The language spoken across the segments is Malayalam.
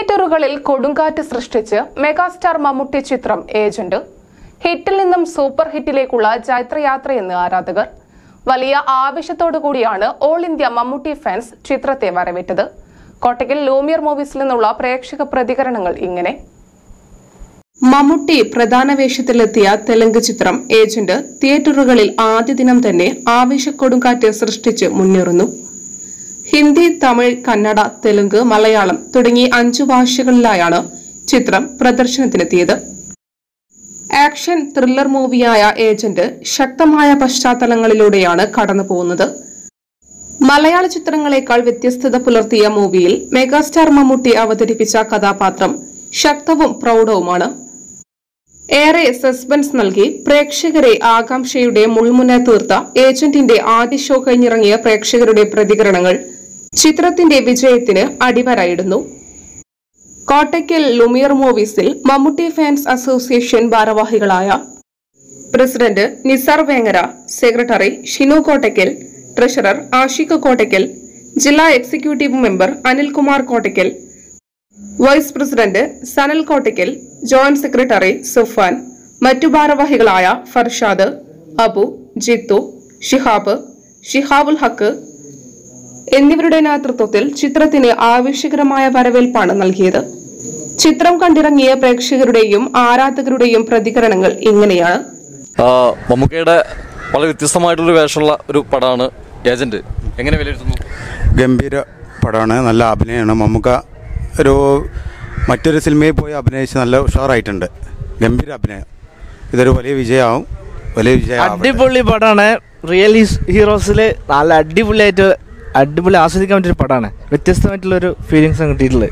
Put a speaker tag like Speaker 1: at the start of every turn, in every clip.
Speaker 1: തിയേറ്ററുകളിൽ കൊടുങ്കാറ്റ് സൃഷ്ടിച്ച് മെഗാസ്റ്റാർ മമ്മൂട്ടി ചിത്രം ഏജന്റ്. ഹിറ്റിൽ നിന്നും സൂപ്പർ ഹിറ്റിലേക്കുള്ള ജൈത്രയാത്രയെന്ന് ആരാധകർ. വലിയ ആവേശത്തോടുകൂടിയാണ് ഓൾ ഇന്ത്യ മമ്മൂട്ടി ഫാൻസ് ചിത്രത്തെ വരവേറ്റത്. കോട്ടയ്ക്കൽ ലൂമിയർ മൂവീസിൽ നിന്നുള്ള പ്രേക്ഷക പ്രതികരണങ്ങൾ ഇങ്ങനെ. മമ്മൂട്ടി പ്രധാന വേഷത്തിലെത്തിയ തെലുങ്ക് ചിത്രം ഏജന്റ് തിയേറ്ററുകളിൽ ആദ്യ ദിനം തന്നെ ആവേശക്കൊടുങ്കാറ്റ് സൃഷ്ടിച്ച് മുന്നേറുന്നു. ഹിന്ദി, തമിഴ്, കന്നഡ, തെലുങ്ക്, മലയാളം തുടങ്ങി 5 ഭാഷകളിലായാണ് ചിത്രം പ്രദർശനത്തിനെത്തിയത്. ആക്ഷൻ ത്രില്ലർ മൂവിയായ ഏജന്റ് ശക്തമായ പശ്ചാത്തലങ്ങളിലൂടെയാണ് കടന്നുപോകുന്നത്. മലയാള ചിത്രങ്ങളെക്കാൾ വ്യത്യസ്തത പുലർത്തിയ മൂവിയിൽ മെഗാസ്റ്റാർ മമ്മൂട്ടി അവതരിപ്പിച്ച കഥാപാത്രം ശക്തവും പ്രൗഢവുമാണ്. ഏറെ സസ്പെൻസ് നൽകി പ്രേക്ഷകരെ ആകാംക്ഷയുടെ മുൾമുന തീർത്ത ഏജന്റിന്റെ ആദ്യ ഷോ കഴിഞ്ഞിറങ്ങിയ പ്രേക്ഷകരുടെ പ്രതികരണങ്ങൾ ചിത്രത്തിന്റെ വിജയത്തിന് അടിവരയിടുന്നു. കോട്ടയ്ക്കൽ ലൂമിയർ മൂവീസിൽ മമ്മൂട്ടി ഫാൻസ് അസോസിയേഷൻ ഭാരവാഹികളായ president Nisar Vengara, secretary Shinu Kottakkal, treasurer Ashiq Kottakkal, ജില്ലാ executive member Anilkumar Kottakkal, vice president Sanal Kottakkal, joint secretary Sufan, മറ്റു ഭാരവാഹികളായ ഫർഷാദ്, അബു, ജിത്തു, ഷിഹാബുൽ ഹക്ക് എന്നിവരുടെ നേതൃത്വത്തിൽ ചിത്രത്തിന് ആവേശകരമായ വരവേൽപ്പാണ് നൽകിയത്. ചിത്രം കണ്ടിറങ്ങിയ പ്രേക്ഷകരുടെയും ആരാധകരുടെയും പ്രതികരണങ്ങൾ ഇങ്ങനെയാണ്.
Speaker 2: മമ്മൂക്കയുടെ വളരെ വ്യത്യസ്തമായിട്ടുള്ള വേഷമുള്ള ഒരു പടമാണ് ഏജന്റ്. എങ്ങനെ വിലയിരുത്തുന്നു?
Speaker 3: ഗംഭീര പടമാണ്, നല്ല അഭിനയമാണ്. മമ്മൂക്ക മറ്റൊരു സിനിമയിൽ പോയി അഭിനയിച്ച് നല്ല ഉഷാറായിട്ടുണ്ട്. ഗംഭീര അഭിനയം. ഇതൊരു വലിയ വിജയമാവും.
Speaker 4: അടിപൊളി പടമാണ്. റിയൽ ഹീറോസിൽ നല്ല അടിപൊളി ആസ്വദിക്കാൻ പറ്റിയൊരു പടമാണ്. വ്യത്യസ്തമായിട്ടുള്ളൊരു ഫീലിങ്സ് കിട്ടിയിട്ടുള്ളത്.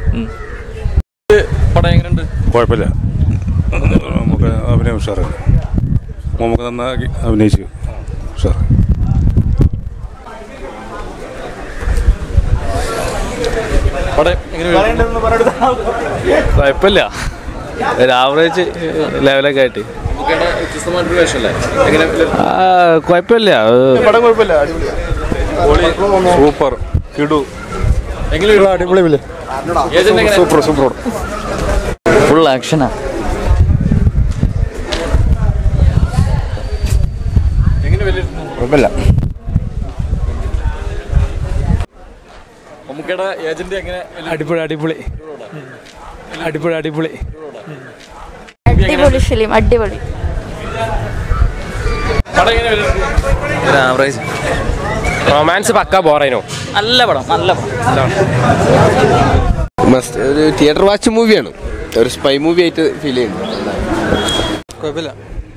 Speaker 2: പടം എങ്ങനെയുണ്ട്?
Speaker 3: കുഴപ്പമില്ല, നമുക്ക് അഭിനയം ഉഷാറാണ്. നമുക്ക് നന്നാക്കി അഭിനയിച്ചു ഉഷാർ.
Speaker 5: കുഴപ്പമില്ല, ഒരു ആവറേജ് ലെവലൊക്കെ ആയിട്ട്. കുഴപ്പമില്ല,
Speaker 3: സൂപ്പർ കിടു, അടിപൊളി, സൂപ്പർ സൂപ്പർ,
Speaker 5: ഫുൾ ആക്ഷനാ.
Speaker 3: കുഴപ്പമില്ല.
Speaker 2: മമ്മൂക്കയുടെ ഏജന്റ് എങ്ങനെ?
Speaker 6: അടിപൊളി അടിപൊളി അടിപൊളി അടിപൊളി
Speaker 7: അടിപൊളി ഫിലിം, അടിപൊളി.
Speaker 5: ആവറേജ്.
Speaker 8: റൊമാൻസ് പക്ക ബോറേനോ.
Speaker 5: നല്ല പടം, നല്ല പടം.
Speaker 8: മസ്റ്റ് ഒരു തിയേറ്റർ വാച്ച് മൂവിയാണ്. ഒരു സ്പൈ മൂവി ആയിട്ട് ഫീൽ ചെയ്യുന്നു.
Speaker 2: കുഴപ്പമില്ല.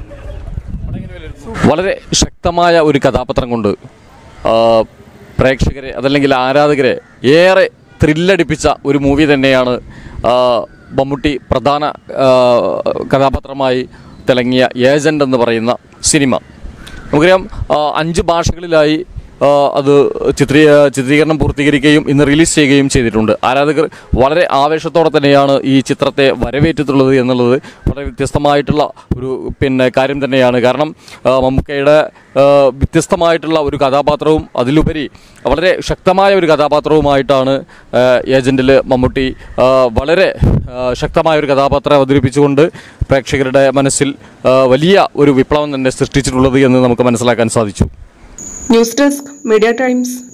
Speaker 2: വളരെ ശക്തമായ ഒരു കഥാപാത്രം കൊണ്ട് പ്രേക്ഷകരെ അതല്ലെങ്കിൽ ആരാധകരെ ഏറെ ത്രില്ലടിപ്പിച്ച ഒരു മൂവി തന്നെയാണ് മമ്മൂട്ടി പ്രധാന കഥാപാത്രമായി തിളങ്ങിയ ഏജന്റ് എന്ന് പറയുന്ന സിനിമ. നമുക്കറിയാം 5 ഭാഷകളിലായി അത് ചിത്രീകരണം പൂർത്തീകരിക്കുകയും ഇന്ന് റിലീസ് ചെയ്യുകയും ചെയ്തിട്ടുണ്ട്. ആരാധകർ വളരെ ആവേശത്തോടെ തന്നെയാണ് ഈ ചിത്രത്തെ വരവേറ്റിട്ടുള്ളത് എന്നുള്ളത് വളരെ വ്യത്യസ്തമായിട്ടുള്ള ഒരു കാര്യം തന്നെയാണ്. കാരണം മമ്മൂക്കയുടെ വ്യത്യസ്തമായിട്ടുള്ള ഒരു കഥാപാത്രവും അതിലുപരി വളരെ ശക്തമായ ഒരു കഥാപാത്രവുമായിട്ടാണ് ഏജന്റിൽ മമ്മൂട്ടി വളരെ ശക്തമായ ഒരു കഥാപാത്രം അവതരിപ്പിച്ചുകൊണ്ട് പ്രേക്ഷകരുടെ മനസ്സിൽ വലിയ ഒരു വിപ്ലവം തന്നെ സൃഷ്ടിച്ചിട്ടുള്ളത് എന്ന് നമുക്ക് മനസ്സിലാക്കാൻ സാധിച്ചു.
Speaker 1: News desk, media times.